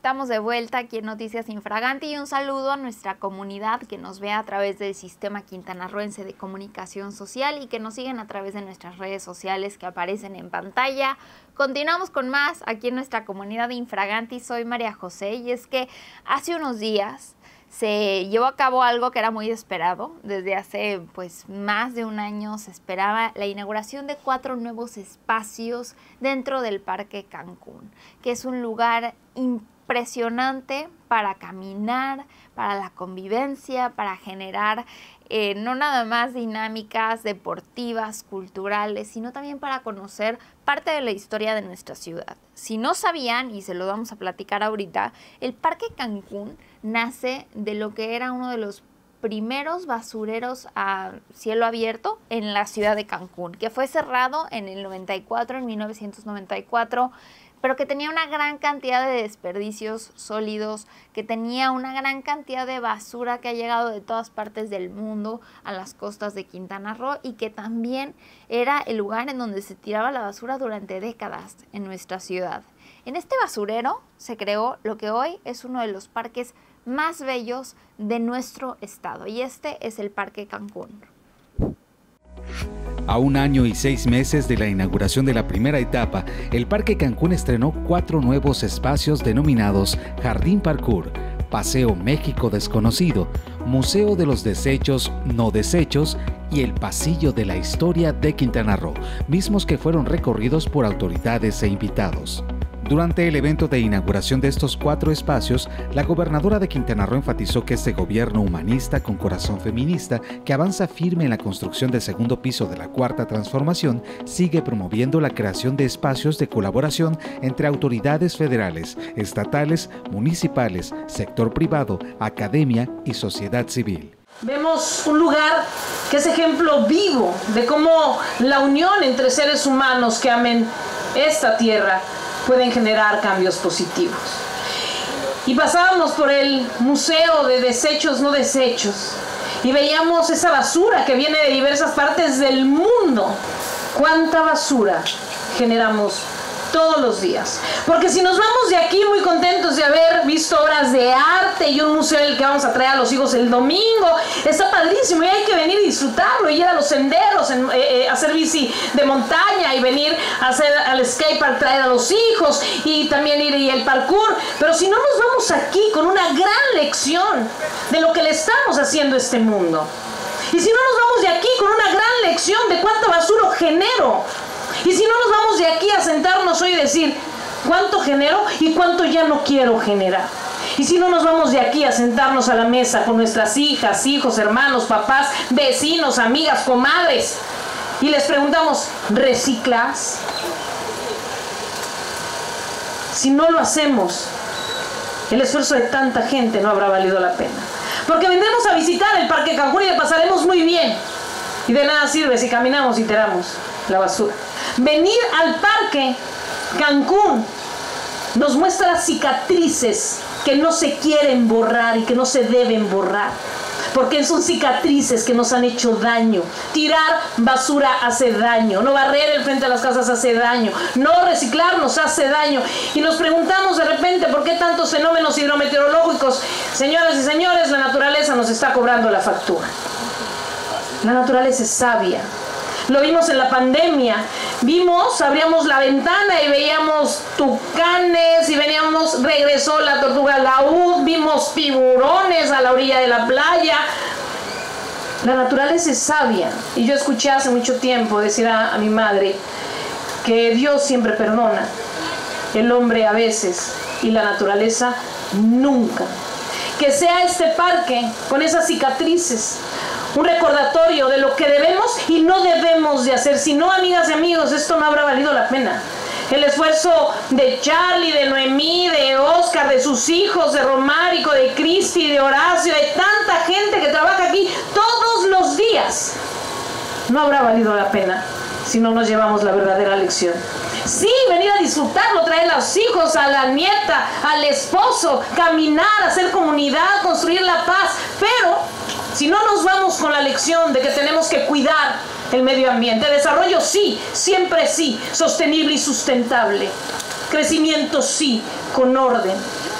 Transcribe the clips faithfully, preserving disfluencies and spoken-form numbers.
Estamos de vuelta aquí en Noticias Infraganti y un saludo a nuestra comunidad que nos ve a través del Sistema Quintanarroense de Comunicación Social y que nos siguen a través de nuestras redes sociales que aparecen en pantalla. Continuamos con más aquí en nuestra comunidad de Infraganti. Soy María José y es que hace unos días se llevó a cabo algo que era muy esperado. Desde hace pues más de un año se esperaba la inauguración de cuatro nuevos espacios dentro del Parque Cancún, que es un lugar impresionante para caminar, para la convivencia, para generar eh, no nada más dinámicas deportivas, culturales, sino también para conocer parte de la historia de nuestra ciudad. Si no sabían, y se lo vamos a platicar ahorita, el Parque Cancún nace de lo que era uno de los primeros basureros a cielo abierto en la ciudad de Cancún, que fue cerrado en el noventa y cuatro, en mil novecientos noventa y cuatro, pero que tenía una gran cantidad de desperdicios sólidos, que tenía una gran cantidad de basura que ha llegado de todas partes del mundo a las costas de Quintana Roo y que también era el lugar en donde se tiraba la basura durante décadas en nuestra ciudad. En este basurero se creó lo que hoy es uno de los parques más bellos de nuestro estado, y este es el Parque Cancún. A un año y seis meses de la inauguración de la primera etapa, el Parque Cancún estrenó cuatro nuevos espacios denominados Jardín Parkour, Paseo México Desconocido, Museo de los Desechos No Desechos y el Pasillo de la Historia de Quintana Roo, mismos que fueron recorridos por autoridades e invitados. Durante el evento de inauguración de estos cuatro espacios, la gobernadora de Quintana Roo enfatizó que este gobierno humanista con corazón feminista, que avanza firme en la construcción del segundo piso de la Cuarta Transformación, sigue promoviendo la creación de espacios de colaboración entre autoridades federales, estatales, municipales, sector privado, academia y sociedad civil. Vemos un lugar que es ejemplo vivo de cómo la unión entre seres humanos que amen esta tierra pueden generar cambios positivos. Y pasábamos por el Museo de Desechos No Desechos y veíamos esa basura que viene de diversas partes del mundo. ¿Cuánta basura generamos todos los días? Porque si nos vamos de aquí muy contentos de haber visto obras de arte y un museo en el que vamos a traer a los hijos el domingo, está padrísimo y hay que venir y disfrutarlo y ir a los senderos, en, eh, hacer bici de montaña y venir a hacer al skatepark, traer a los hijos y también ir y el parkour. Pero si no nos vamos aquí con una gran lección de lo que le estamos haciendo a este mundo, y si no nos vamos de aquí con una gran lección de cuánta basura genero, y si no nos vamos de aquí a sentarnos hoy y decir cuánto genero y cuánto ya no quiero generar. Y si no nos vamos de aquí a sentarnos a la mesa con nuestras hijas, hijos, hermanos, papás, vecinos, amigas, comadres, y les preguntamos, ¿reciclas? Si no lo hacemos, el esfuerzo de tanta gente no habrá valido la pena. Porque vendremos a visitar el Parque Cancún y le pasaremos muy bien. Y de nada sirve si caminamos y tiramos la basura. Venir al Parque Cancún nos muestra cicatrices que no se quieren borrar y que no se deben borrar, porque son cicatrices que nos han hecho daño. Tirar basura hace daño, no barrer el frente a las casas hace daño, no reciclar nos hace daño. Y nos preguntamos de repente por qué tantos fenómenos hidrometeorológicos. Señoras y señores, la naturaleza nos está cobrando la factura. La naturaleza es sabia. Lo vimos en la pandemia. Vimos, abríamos la ventana y veíamos tucanes y veníamos, regresó la tortuga laúd, vimos tiburones a la orilla de la playa. La naturaleza es sabia. Y yo escuché hace mucho tiempo decir a, a mi madre que Dios siempre perdona, el hombre a veces y la naturaleza nunca. Que sea este parque con esas cicatrices un recordatorio de lo que debemos y no debemos de hacer. Si no, amigas y amigos, esto no habrá valido la pena. El esfuerzo de Charlie, de Noemí, de Oscar, de sus hijos, de Romárico, de Cristi, de Horacio, de tanta gente que trabaja aquí todos los días, no habrá valido la pena si no nos llevamos la verdadera lección. Sí, venir a disfrutarlo, traer a los hijos, a la nieta, al esposo, caminar, hacer comunidad, construir la paz, pero si no nos vamos con la lección de que tenemos que cuidar el medio ambiente, desarrollo sí, siempre sí, sostenible y sustentable, crecimiento sí, con orden,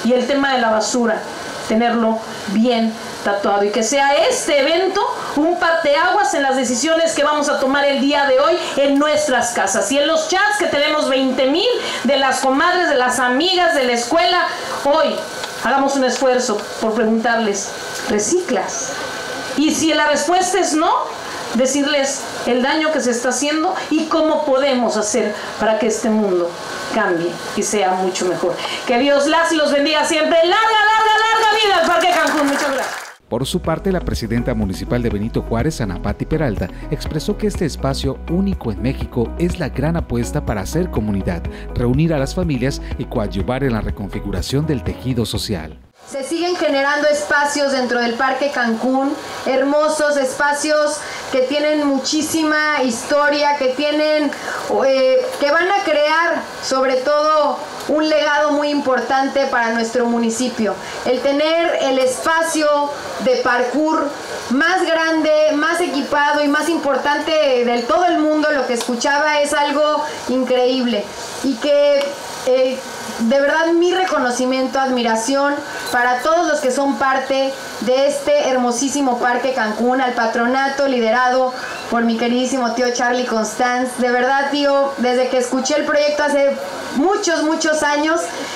Y el tema de la basura, tenerlo bien tatuado, y que sea este evento un parteaguas en las decisiones que vamos a tomar el día de hoy en nuestras casas y en los chats que tenemos veinte mil de las comadres, de las amigas de la escuela. Hoy hagamos un esfuerzo por preguntarles, ¿reciclas? Y si la respuesta es no, decirles el daño que se está haciendo y cómo podemos hacer para que este mundo cambie y sea mucho mejor. Que Dios las y los bendiga siempre. Larga, larga, larga vida al Parque Cancún. Muchas gracias. Por su parte, la presidenta municipal de Benito Juárez, Ana Patti Peralta, expresó que este espacio único en México es la gran apuesta para hacer comunidad, reunir a las familias y coadyuvar en la reconfiguración del tejido social. Se siguen generando espacios dentro del Parque Cancún, hermosos espacios que tienen muchísima historia, que tienen, eh, que van a crear sobre todo un legado muy importante para nuestro municipio. El tener el espacio de parkour más grande, más equipado y más importante del todo el mundo, lo que escuchaba es algo increíble. Y que eh, de verdad mi reconocimiento, admiración para todos los que son parte de este hermosísimo Parque Cancún, al patronato liderado por mi queridísimo tío Charlie Constance. De verdad, tío, desde que escuché el proyecto hace muchos, muchos años,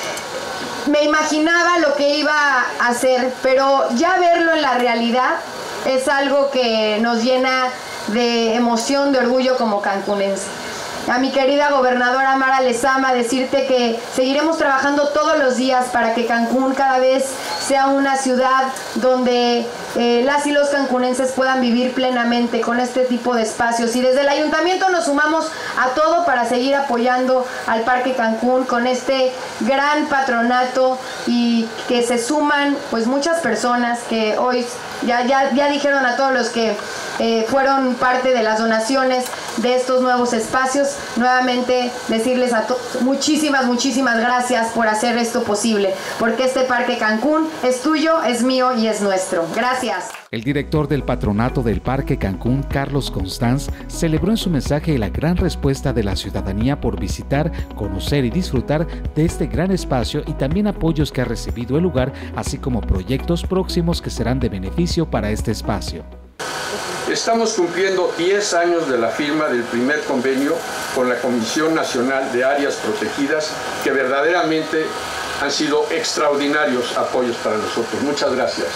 me imaginaba lo que iba a hacer, pero ya verlo en la realidad es algo que nos llena de emoción, de orgullo como cancunense. A mi querida gobernadora Mara Lezama, decirte que seguiremos trabajando todos los días para que Cancún cada vez sea una ciudad donde eh, las y los cancunenses puedan vivir plenamente con este tipo de espacios. Y desde el ayuntamiento nos sumamos a todo para seguir apoyando al Parque Cancún con este gran patronato, y que se suman pues muchas personas que hoy ya, ya, ya dijeron a todos los que eh, fueron parte de las donaciones de estos nuevos espacios. Nuevamente decirles a todos muchísimas, muchísimas gracias por hacer esto posible, porque este Parque Cancún es tuyo, es mío y es nuestro. Gracias. El director del patronato del Parque Cancún, Carlos Constance, celebró en su mensaje la gran respuesta de la ciudadanía por visitar, conocer y disfrutar de este gran espacio, y también apoyos que ha recibido el lugar, así como proyectos próximos que serán de beneficio para este espacio. Estamos cumpliendo diez años de la firma del primer convenio con la Comisión Nacional de Áreas Protegidas, que verdaderamente han sido extraordinarios apoyos para nosotros. Muchas gracias.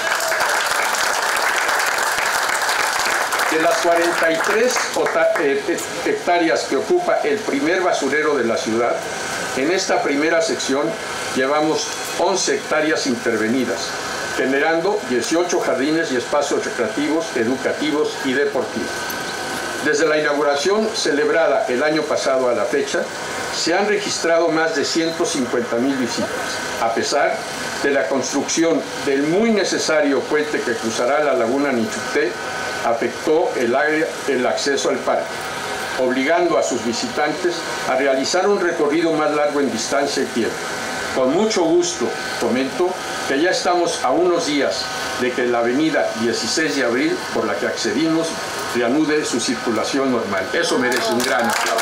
De las cuarenta y tres hectáreas que ocupa el primer basurero de la ciudad, en esta primera sección llevamos once hectáreas intervenidas, generando dieciocho jardines y espacios recreativos, educativos y deportivos. Desde la inauguración celebrada el año pasado a la fecha, se han registrado más de ciento cincuenta mil visitas, a pesar de la construcción del muy necesario puente que cruzará la laguna Nichupté. Afectó el, área, el acceso al parque, obligando a sus visitantes a realizar un recorrido más largo en distancia y tiempo. Con mucho gusto comento que ya estamos a unos días de que la avenida dieciséis de abril, por la que accedimos, reanude su circulación normal. Eso merece un gran aplauso.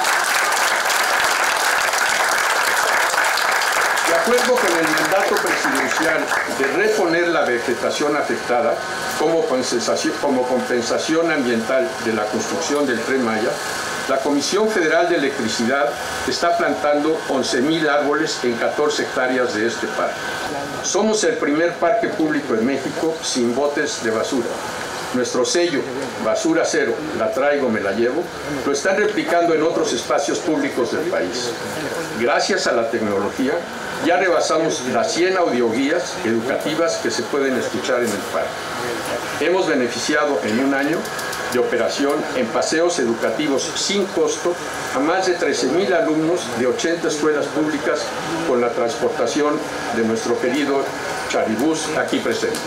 De acuerdo con el mandato presidencial de reponer la vegetación afectada como compensación, como compensación ambiental de la construcción del Tren Maya, la Comisión Federal de Electricidad está plantando once mil árboles en catorce hectáreas de este parque. Somos el primer parque público en México sin botes de basura. Nuestro sello, Basura Cero, la traigo, me la llevo, lo están replicando en otros espacios públicos del país. Gracias a la tecnología, ya rebasamos las cien audioguías educativas que se pueden escuchar en el parque. Hemos beneficiado en un año de operación en paseos educativos sin costo a más de trece mil alumnos de ochenta escuelas públicas con la transportación de nuestro querido Charibús aquí presente.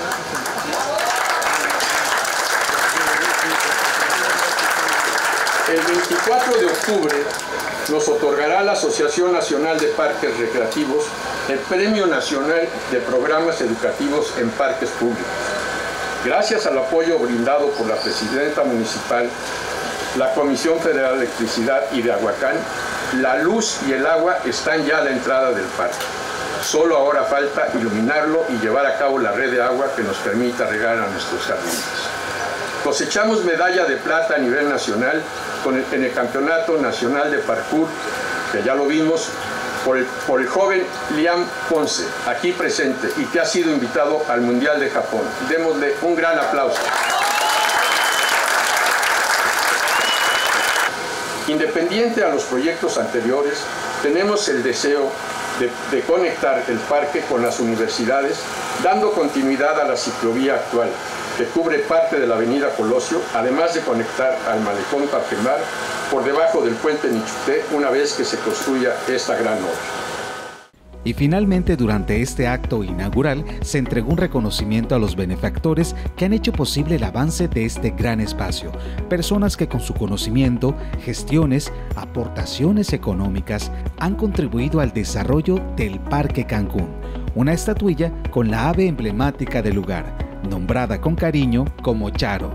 El veinticuatro de octubre nos otorgará la Asociación Nacional de Parques Recreativos el Premio Nacional de Programas Educativos en Parques Públicos. Gracias al apoyo brindado por la Presidenta Municipal, la Comisión Federal de Electricidad y de Aguacán, la luz y el agua están ya a la entrada del parque. Solo ahora falta iluminarlo y llevar a cabo la red de agua que nos permita regar a nuestros jardines. Cosechamos medalla de plata a nivel nacional con el, en el Campeonato Nacional de Parkour, que ya lo vimos, por el, por el joven Liam Ponce, aquí presente, y que ha sido invitado al Mundial de Japón. Démosle un gran aplauso. Independiente a los proyectos anteriores, tenemos el deseo de, de conectar el parque con las universidades, dando continuidad a la ciclovía actual, que cubre parte de la avenida Colosio, además de conectar al malecón Parquemar por debajo del puente Nichuté una vez que se construya esta gran obra. Y finalmente, durante este acto inaugural, se entregó un reconocimiento a los benefactores que han hecho posible el avance de este gran espacio. Personas que con su conocimiento, gestiones, aportaciones económicas han contribuido al desarrollo del Parque Cancún. Una estatuilla con la ave emblemática del lugar, nombrada con cariño como Charo.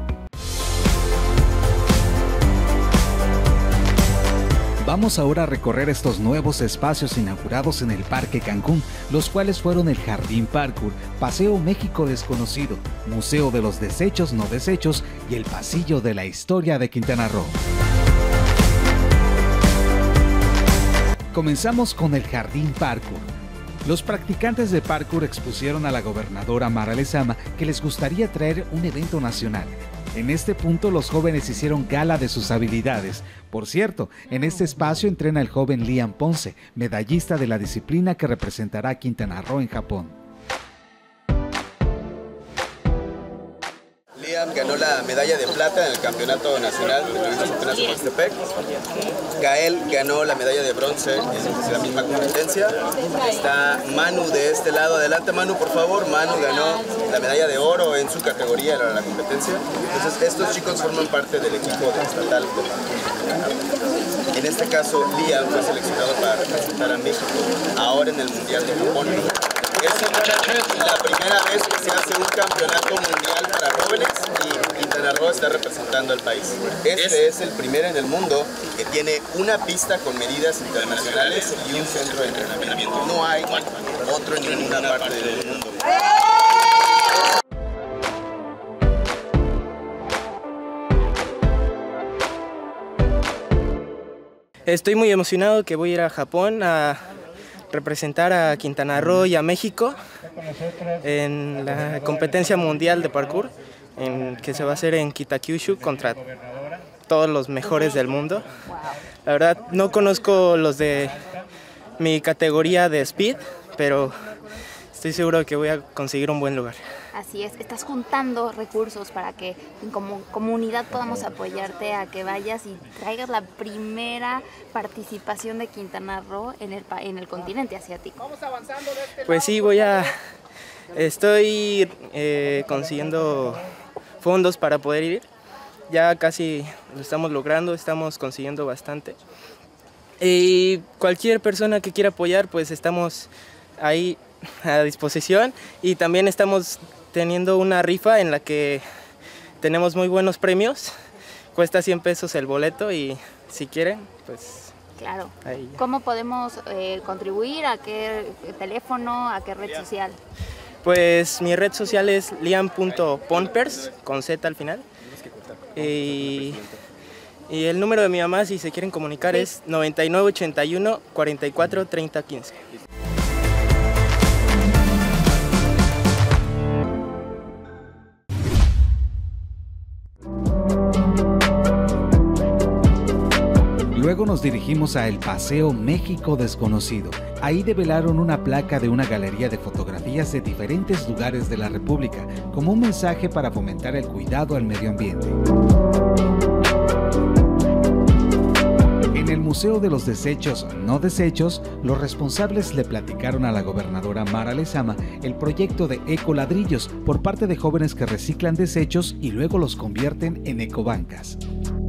Vamos ahora a recorrer estos nuevos espacios inaugurados en el Parque Cancún, los cuales fueron el Jardín Parkour, Paseo México Desconocido, Museo de los Desechos No Desechos y el Pasillo de la Historia de Quintana Roo. Comenzamos con el Jardín Parkour. Los practicantes de parkour expusieron a la gobernadora Mara Lezama que les gustaría traer un evento nacional. En este punto los jóvenes hicieron gala de sus habilidades. Por cierto, en este espacio entrena el joven Liam Ponce, medallista de la disciplina que representará a Quintana Roo en Japón. Liam ganó la medalla de plata en el Campeonato Nacional de Turismo Apenas en Huastepec. Gael ganó la medalla de bronce en la misma competencia. Está Manu de este lado. Adelante, Manu, por favor. Manu ganó la medalla de oro en su categoría en la competencia. Entonces, estos chicos forman parte del equipo de estatal de parkour. En este caso, Liam fue seleccionado para representar a México ahora en el Mundial de Japón. Es la primera vez que se hace un campeonato mundial para jóvenes y Quintana Roo está representando al país. Este es el primero en el mundo que tiene una pista con medidas internacionales y un centro de entrenamiento. No hay otro en ninguna parte del mundo. Estoy muy emocionado que voy a ir a Japón a representar a Quintana Roo y a México en la competencia mundial de parkour en, que se va a hacer en Kitakyushu contra todos los mejores del mundo. La verdad no conozco los de mi categoría de speed, pero estoy seguro que voy a conseguir un buen lugar. Así es, estás juntando recursos para que como comunidad podamos apoyarte a que vayas y traigas la primera participación de Quintana Roo en el, en el continente asiático. Pues sí, voy a... Estoy eh, consiguiendo fondos para poder ir. Ya casi lo estamos logrando, estamos consiguiendo bastante. Y cualquier persona que quiera apoyar, pues estamos ahí a disposición. Y también estamos teniendo una rifa en la que tenemos muy buenos premios. Cuesta cien pesos el boleto y si quieren, pues... Claro. Ahí. ¿Cómo podemos eh, contribuir? ¿A qué teléfono? ¿A qué red social? Pues mi red social es liam punto ponpers, con Z al final. Y, y el número de mi mamá, si se quieren comunicar, sí, es noventa y nueve ochenta y uno cuarenta y cuatro treinta quince. Luego nos dirigimos a el Paseo México Desconocido. Ahí develaron una placa de una galería de fotografías de diferentes lugares de la República, como un mensaje para fomentar el cuidado al medio ambiente. En el Museo de los Desechos No Desechos, los responsables le platicaron a la gobernadora Mara Lezama el proyecto de ecoladrillos por parte de jóvenes que reciclan desechos y luego los convierten en ecobancas.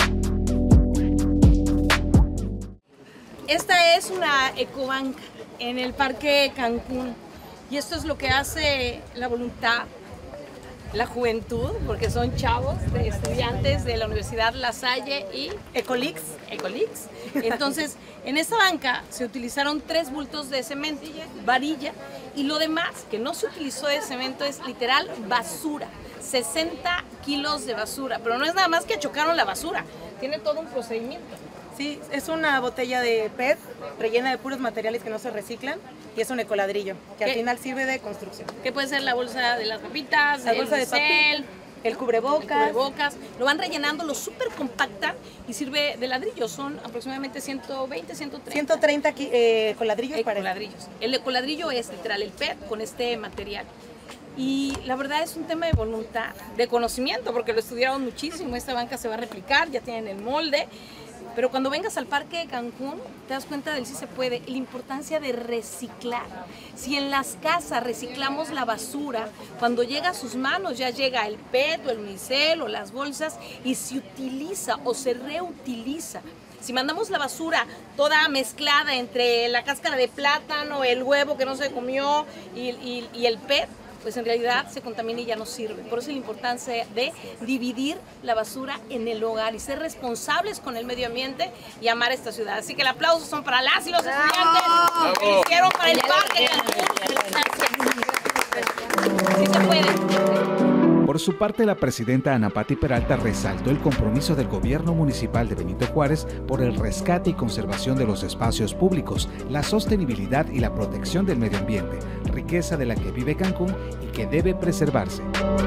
Esta es una ecobanca en el Parque Cancún y esto es lo que hace la voluntad la juventud, porque son chavos de estudiantes de la Universidad La Salle y Ecolix. Ecolix. Entonces, en esta banca se utilizaron tres bultos de cemento, varilla, y lo demás que no se utilizó de cemento es literal basura. sesenta kilos de basura, pero no es nada más que chocaron la basura, tiene todo un procedimiento. Sí, es una botella de P E T rellena de puros materiales que no se reciclan y es un ecoladrillo, que al final sirve de construcción. ¿Qué puede ser la bolsa de las papitas, la el bolsa de papel, el cubrebocas. el cubrebocas? Lo van rellenando, lo súper compacta y sirve de ladrillo. Son aproximadamente ciento veinte, ciento treinta. ciento treinta eh, ecoladrillos para ecoladrillos. El ecoladrillo es literal el P E T con este material. Y la verdad es un tema de voluntad, de conocimiento, porque lo estudiaron muchísimo. Esta banca se va a replicar, ya tienen el molde. Pero cuando vengas al Parque de Cancún, te das cuenta del sí se puede, la importancia de reciclar. Si en las casas reciclamos la basura, cuando llega a sus manos ya llega el P E T o el unicel o las bolsas y se utiliza o se reutiliza. Si mandamos la basura toda mezclada entre la cáscara de plátano, el huevo que no se comió y, y, y el P E T, pues en realidad se contamina y ya no sirve. Por eso la importancia de dividir la basura en el hogar y ser responsables con el medio ambiente y amar esta ciudad. Así que el aplauso son para las y los estudiantes que lo hicieron para el Parque Cancún. Sí se puede. Por su parte, la presidenta Ana Patti Peralta resaltó el compromiso del gobierno municipal de Benito Juárez por el rescate y conservación de los espacios públicos, la sostenibilidad y la protección del medio ambiente, riqueza de la que vive Cancún y que debe preservarse.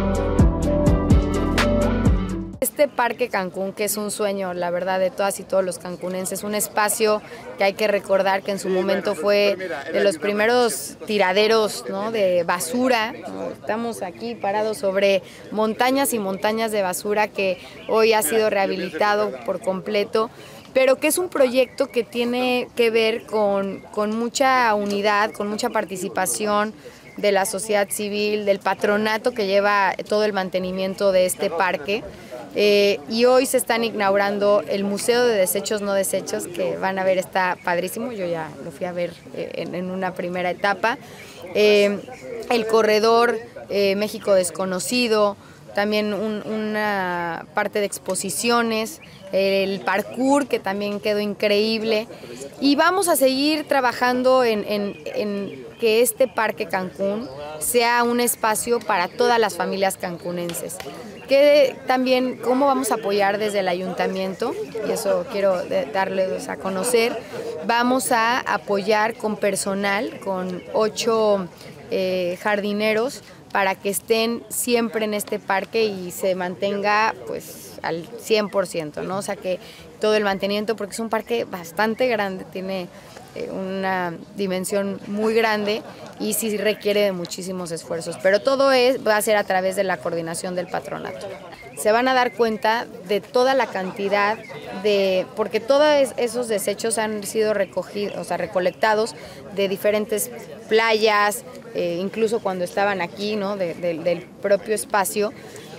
Este Parque Cancún, que es un sueño, la verdad, de todas y todos los cancunenses, un espacio que hay que recordar que en su momento fue de los primeros tiraderos, ¿no?, de basura. Estamos aquí parados sobre montañas y montañas de basura que hoy ha sido rehabilitado por completo, pero que es un proyecto que tiene que ver con, con mucha unidad, con mucha participación de la sociedad civil, del patronato que lleva todo el mantenimiento de este parque. Eh, y hoy se están inaugurando el Museo de Desechos No Desechos, que van a ver, está padrísimo, yo ya lo fui a ver eh, en, en una primera etapa. Eh, el corredor eh, México Desconocido, también un, una parte de exposiciones, el parkour, que también quedó increíble. Y vamos a seguir trabajando en, en, en que este Parque Cancún sea un espacio para todas las familias cancunenses. Que también cómo vamos a apoyar desde el ayuntamiento, y eso quiero darles a conocer. Vamos a apoyar con personal, con ocho eh, jardineros, para que estén siempre en este parque y se mantenga pues al cien por ciento, ¿no? O sea, que todo el mantenimiento, porque es un parque bastante grande, tiene eh, una dimensión muy grande y sí requiere de muchísimos esfuerzos, pero todo es, va a ser a través de la coordinación del patronato. Se van a dar cuenta de toda la cantidad de, porque todos esos desechos han sido recogidos, o sea, recolectados de diferentes playas, eh, incluso cuando estaban aquí, ¿no?, de, de, del propio espacio.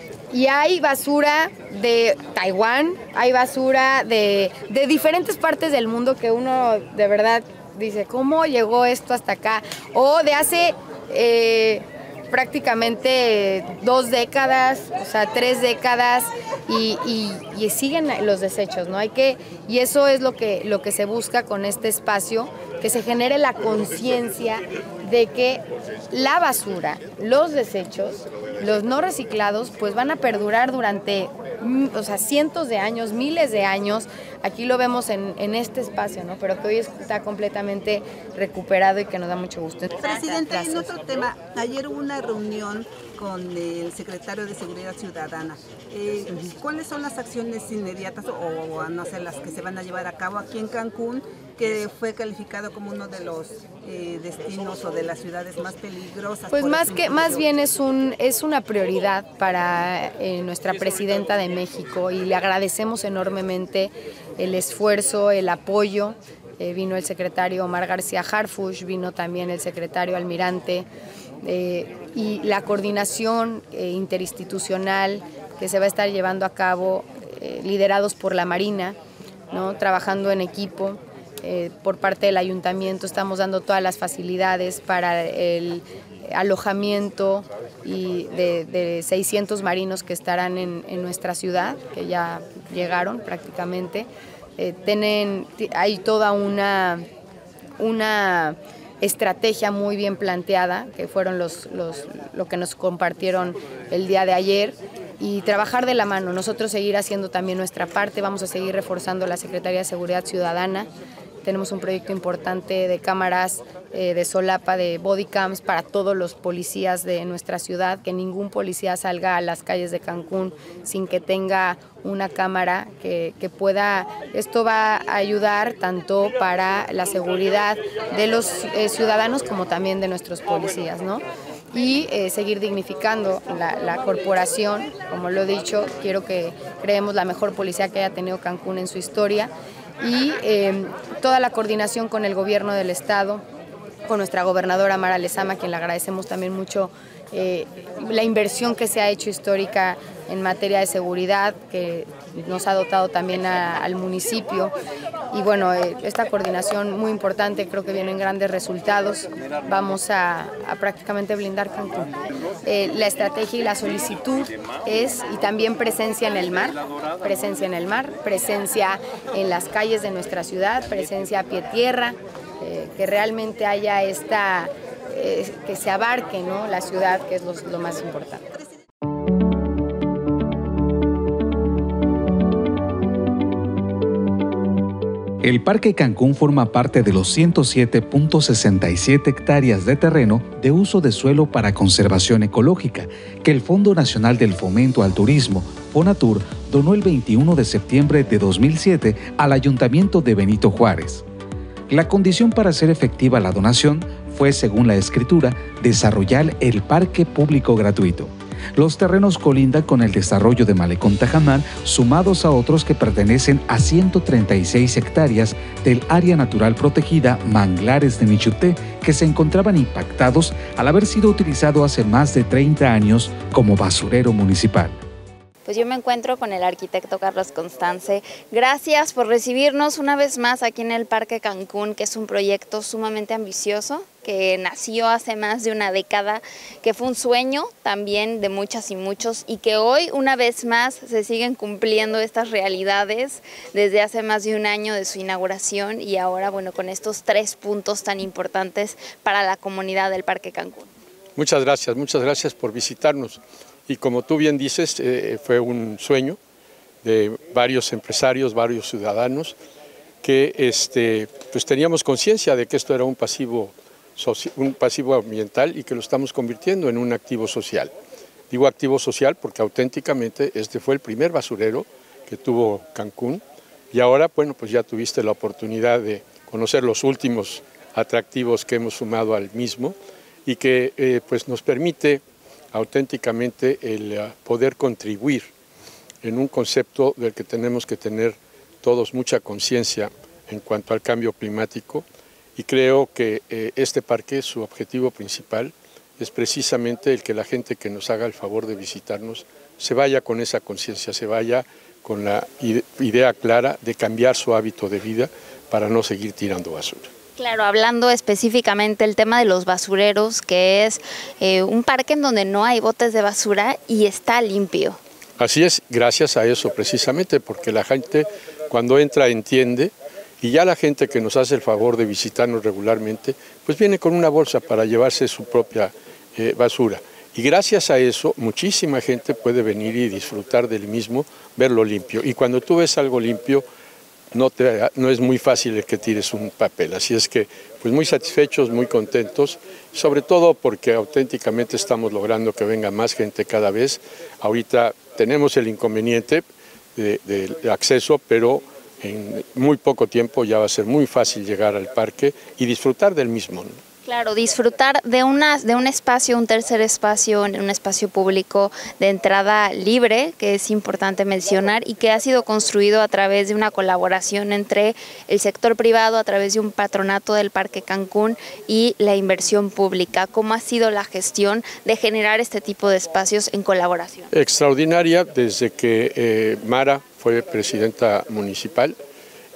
Y hay basura de Taiwán, hay basura de, de diferentes partes del mundo que uno de verdad dice, ¿cómo llegó esto hasta acá? O de hace eh, prácticamente dos décadas, o sea, tres décadas, y, y, y siguen los desechos, ¿no? Hay que, y eso es lo que, lo que se busca con este espacio, que se genere la conciencia de que la basura, los desechos, los no reciclados, pues van a perdurar durante, o sea, cientos de años, miles de años. Aquí lo vemos en, en este espacio, ¿no? Pero que hoy está completamente recuperado y que nos da mucho gusto. Presidente, en otro tema, ayer hubo una reunión con el secretario de Seguridad Ciudadana. Eh, ¿Cuáles son las acciones inmediatas o, o no sé, las que se van a llevar a cabo aquí en Cancún, que fue calificado como uno de los eh, destinos o de las ciudades más peligrosas? Pues más que más bien es un es una prioridad para eh, nuestra presidenta de México, y le agradecemos enormemente el esfuerzo, el apoyo. Eh, vino el secretario Omar García Harfuch, vino también el secretario Almirante, eh, y la coordinación eh, interinstitucional que se va a estar llevando a cabo, eh, liderados por la Marina, ¿no?, trabajando en equipo. eh, por parte del ayuntamiento estamos dando todas las facilidades para el alojamiento y de, de seiscientos marinos que estarán en, en nuestra ciudad, que ya llegaron prácticamente. Eh, tienen, hay toda una, una estrategia muy bien planteada, que fueron los, los, lo que nos compartieron el día de ayer, y trabajar de la mano, nosotros seguir haciendo también nuestra parte. Vamos a seguir reforzando la Secretaría de Seguridad Ciudadana. Tenemos un proyecto importante de cámaras eh, de solapa, de body cams para todos los policías de nuestra ciudad, que ningún policía salga a las calles de Cancún sin que tenga una cámara que, que pueda, esto va a ayudar tanto para la seguridad de los eh, ciudadanos como también de nuestros policías, ¿no? Y eh, seguir dignificando la, la corporación. Como lo he dicho, quiero que creemos la mejor policía que haya tenido Cancún en su historia, y eh, toda la coordinación con el gobierno del estado, con nuestra gobernadora Mara Lezama, a quien le agradecemos también mucho eh, la inversión que se ha hecho histórica en materia de seguridad, que nos ha dotado también a, al municipio. Y bueno, eh, esta coordinación muy importante, creo que vienen grandes resultados. Vamos a, a prácticamente blindar Cancún. Eh, la estrategia y la solicitud es, y también presencia en el mar, presencia en el mar, presencia en las calles de nuestra ciudad, presencia a pie tierra, eh, que realmente haya esta, eh, que se abarque, ¿no?, la ciudad, que es lo, lo más importante. El Parque Cancún forma parte de los ciento siete punto sesenta y siete hectáreas de terreno de uso de suelo para conservación ecológica que el Fondo Nacional del Fomento al Turismo, FONATUR, donó el veintiuno de septiembre de dos mil siete al Ayuntamiento de Benito Juárez. La condición para hacer efectiva la donación fue, según la escritura, desarrollar el parque público gratuito. Los terrenos colindan con el desarrollo de Malecón Tajamal, sumados a otros que pertenecen a ciento treinta y seis hectáreas del área natural protegida Manglares de Michuté, que se encontraban impactados al haber sido utilizado hace más de treinta años como basurero municipal. Pues yo me encuentro con el arquitecto Carlos Constance. Gracias por recibirnos una vez más aquí en el Parque Cancún, que es un proyecto sumamente ambicioso, que nació hace más de una década, que fue un sueño también de muchas y muchos, y que hoy una vez más se siguen cumpliendo estas realidades desde hace más de un año de su inauguración, y ahora, bueno, con estos tres puntos tan importantes para la comunidad del Parque Cancún. Muchas gracias, muchas gracias por visitarnos. Y como tú bien dices, eh, fue un sueño de varios empresarios, varios ciudadanos, que este, pues teníamos conciencia de que esto era un pasivo, un pasivo ambiental y que lo estamos convirtiendo en un activo social. Digo activo social porque auténticamente este fue el primer basurero que tuvo Cancún, y ahora, bueno, pues ya tuviste la oportunidad de conocer los últimos atractivos que hemos sumado al mismo, y que eh, pues nos permite auténticamente el uh, poder contribuir en un concepto del que tenemos que tener todos mucha conciencia en cuanto al cambio climático, y creo que eh, este parque, su objetivo principal es precisamente el que la gente que nos haga el favor de visitarnos se vaya con esa conciencia, se vaya con la idea clara de cambiar su hábito de vida para no seguir tirando basura. Claro, hablando específicamente del tema de los basureros, que es eh, un parque en donde no hay botes de basura y está limpio. Así es, gracias a eso precisamente, porque la gente cuando entra entiende, y ya la gente que nos hace el favor de visitarnos regularmente, pues viene con una bolsa para llevarse su propia eh, basura. Y gracias a eso muchísima gente puede venir y disfrutar del mismo, verlo limpio. Y cuando tú ves algo limpio, No, te, no es muy fácil el que tires un papel, así es que pues muy satisfechos, muy contentos, sobre todo porque auténticamente estamos logrando que venga más gente cada vez. Ahorita tenemos el inconveniente de, de, de acceso, pero en muy poco tiempo ya va a ser muy fácil llegar al parque y disfrutar del mismo, ¿no? Claro, disfrutar de, una, de un espacio, un tercer espacio, un espacio público de entrada libre, que es importante mencionar, y que ha sido construido a través de una colaboración entre el sector privado, a través de un patronato del Parque Cancún y la inversión pública. ¿Cómo ha sido la gestión de generar este tipo de espacios en colaboración? Extraordinaria, desde que eh, Mara fue presidenta municipal.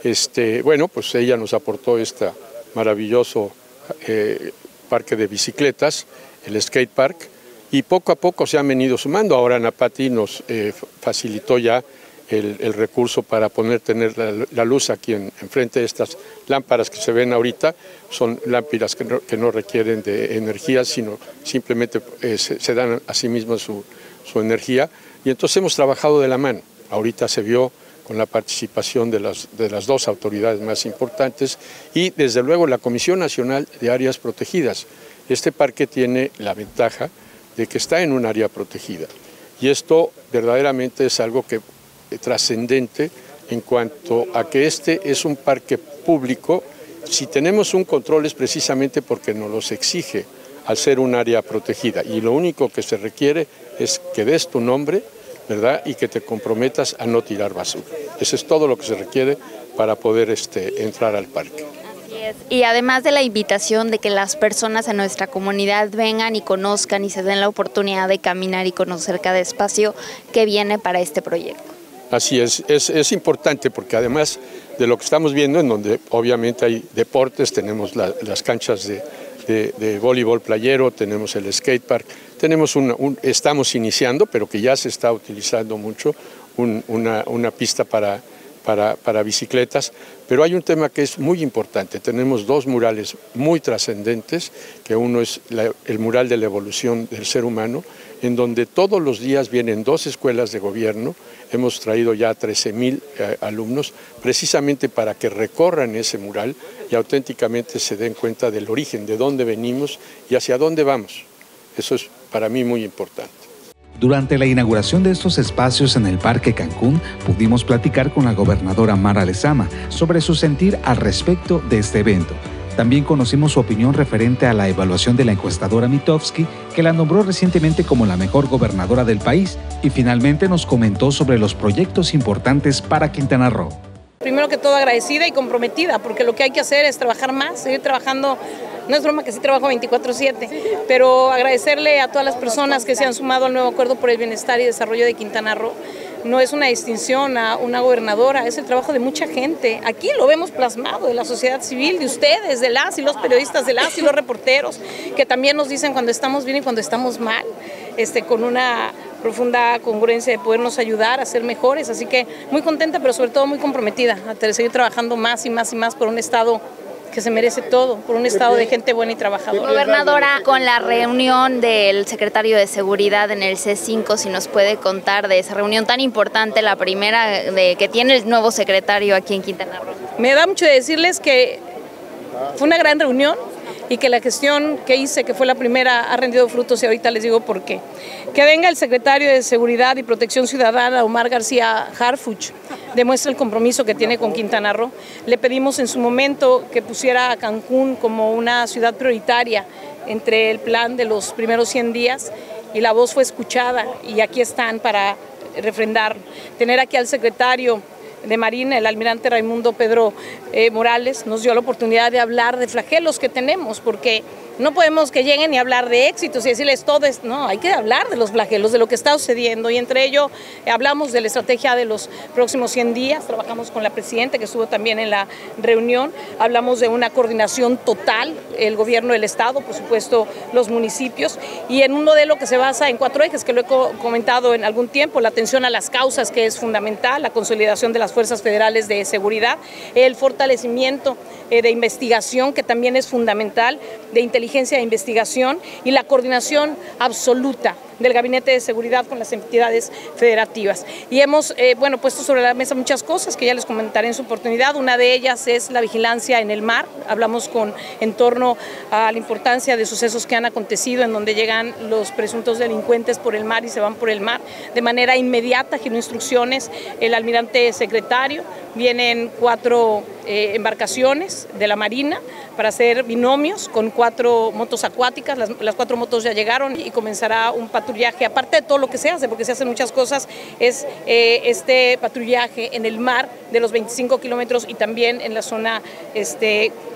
Este, bueno, pues ella nos aportó este maravilloso eh, parque de bicicletas, el skate park, y poco a poco se han venido sumando. Ahora Napati nos eh, facilitó ya el, el recurso para poder tener la, la luz aquí en, enfrente de estas lámparas que se ven ahorita. Son lámparas que no, que no requieren de energía, sino simplemente eh, se, se dan a sí mismas su, su energía. Y entonces hemos trabajado de la mano. Ahorita se vio con la participación de las, de las dos autoridades más importantes y desde luego la Comisión Nacional de Áreas Protegidas. Este parque tiene la ventaja de que está en un área protegida y esto verdaderamente es algo que es trascendente en cuanto a que este es un parque público. Si tenemos un control es precisamente porque nos los exige al ser un área protegida y lo único que se requiere es que des tu nombre, ¿verdad? Y que te comprometas a no tirar basura. Eso es todo lo que se requiere para poder este, entrar al parque. Así es. Y además de la invitación de que las personas en nuestra comunidad vengan y conozcan y se den la oportunidad de caminar y conocer cada espacio que viene para este proyecto. Así es, es, es importante porque además de lo que estamos viendo, en donde obviamente hay deportes, tenemos la, las canchas de, de, de voleibol playero, tenemos el skate park, tenemos una, un, estamos iniciando, pero que ya se está utilizando mucho, un, una, una pista para, para, para bicicletas, pero hay un tema que es muy importante. Tenemos dos murales muy trascendentes, que uno es la, el mural de la evolución del ser humano, en donde todos los días vienen dos escuelas de gobierno. Hemos traído ya trece mil eh, alumnos, precisamente para que recorran ese mural y auténticamente se den cuenta del origen, de dónde venimos y hacia dónde vamos. Eso es para mí muy importante. Durante la inauguración de estos espacios en el Parque Cancún, pudimos platicar con la gobernadora Mara Lezama sobre su sentir al respecto de este evento. También conocimos su opinión referente a la evaluación de la encuestadora Mitofsky, que la nombró recientemente como la mejor gobernadora del país, y finalmente nos comentó sobre los proyectos importantes para Quintana Roo. Primero que todo agradecida y comprometida, porque lo que hay que hacer es trabajar más, seguir trabajando. No es broma que sí trabajo veinticuatro siete, pero agradecerle a todas las personas que se han sumado al nuevo acuerdo por el bienestar y desarrollo de Quintana Roo. No es una distinción a una gobernadora, es el trabajo de mucha gente. Aquí lo vemos plasmado, de la sociedad civil, de ustedes, de las y los periodistas, de las y los reporteros, que también nos dicen cuando estamos bien y cuando estamos mal, este, con una profunda congruencia de podernos ayudar a ser mejores. Así que muy contenta, pero sobre todo muy comprometida a seguir trabajando más y más y más por un Estado que se merece todo, por un estado de gente buena y trabajadora. Gobernadora, con la reunión del secretario de Seguridad en el C cinco, si nos puede contar de esa reunión tan importante, la primera de que tiene el nuevo secretario aquí en Quintana Roo. Me da mucho de decirles que fue una gran reunión y que la gestión que hice, que fue la primera, ha rendido frutos y ahorita les digo por qué. Que venga el secretario de Seguridad y Protección Ciudadana, Omar García Harfuch, demuestra el compromiso que tiene con Quintana Roo. Le pedimos en su momento que pusiera a Cancún como una ciudad prioritaria entre el plan de los primeros cien días y la voz fue escuchada y aquí están para refrendar. Tener aquí al secretario de Marina, el almirante Raimundo Pedro eh, Morales, nos dio la oportunidad de hablar de flagelos que tenemos, porque no podemos que lleguen y hablar de éxitos y decirles todo esto, no, hay que hablar de los flagelos, de lo que está sucediendo, y entre ello eh, hablamos de la estrategia de los próximos cien días, trabajamos con la presidenta que estuvo también en la reunión, hablamos de una coordinación total, el gobierno del estado, por supuesto los municipios, y en un modelo que se basa en cuatro ejes, que lo he co comentado en algún tiempo: la atención a las causas, que es fundamental, la consolidación de las fuerzas federales de seguridad, el fortalecimiento eh, de investigación, que también es fundamental, de inteligencia de investigación, y la coordinación absoluta del Gabinete de Seguridad con las entidades federativas. Y hemos eh, bueno, puesto sobre la mesa muchas cosas que ya les comentaré en su oportunidad. Una de ellas es la vigilancia en el mar. Hablamos con, en torno a la importancia de sucesos que han acontecido en donde llegan los presuntos delincuentes por el mar y se van por el mar de manera inmediata, giró instrucciones el almirante secretario. Vienen cuatro eh, embarcaciones de la Marina para hacer binomios con cuatro motos acuáticas. Las, las cuatro motos ya llegaron y comenzará un patrullaje, aparte de todo lo que se hace, porque se hacen muchas cosas, es eh, este patrullaje en el mar de los veinticinco kilómetros y también en la zona este,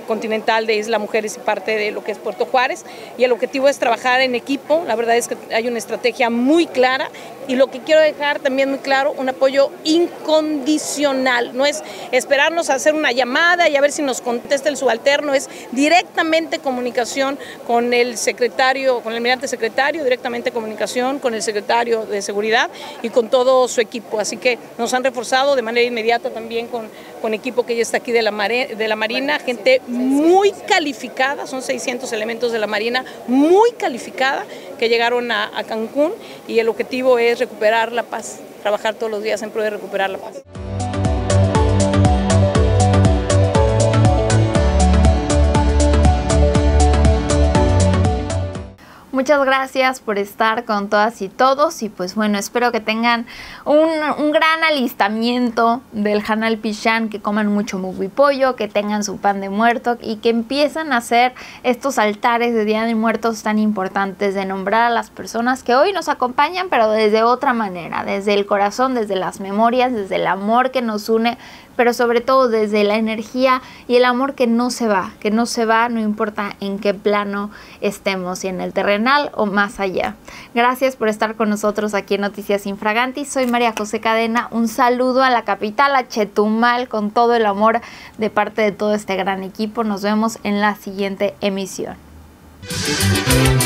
continental de Isla Mujeres y parte de lo que es Puerto Juárez, y el objetivo es trabajar en equipo. La verdad es que hay una estrategia muy clara, y lo que quiero dejar también muy claro, un apoyo incondicional. No es esperarnos a hacer una llamada y a ver si nos contesta el subalterno, es directamente comunicación con el secretario, con el almirante secretario, directamente comunicación con el secretario de Seguridad y con todo su equipo. Así que nos han reforzado de manera inmediata también con, con equipo que ya está aquí de la, Mare, de la Marina, gente muy calificada, son seiscientos elementos de la Marina, muy calificada, que llegaron a, a Cancún, y el objetivo es recuperar la paz, trabajar todos los días en pro de recuperar la paz. Muchas gracias por estar con todas y todos, y pues bueno, espero que tengan un, un gran alistamiento del Hanal Pichán, que coman mucho pollo, que tengan su pan de muerto y que empiezan a hacer estos altares de Día de Muertos tan importantes, de nombrar a las personas que hoy nos acompañan, pero desde otra manera, desde el corazón, desde las memorias, desde el amor que nos une, pero sobre todo desde la energía y el amor que no se va, que no se va, no importa en qué plano estemos, si en el terrenal o más allá. Gracias por estar con nosotros aquí en Noticias Infraganti. Soy María José Cadena. Un saludo a la capital, a Chetumal, con todo el amor de parte de todo este gran equipo. Nos vemos en la siguiente emisión.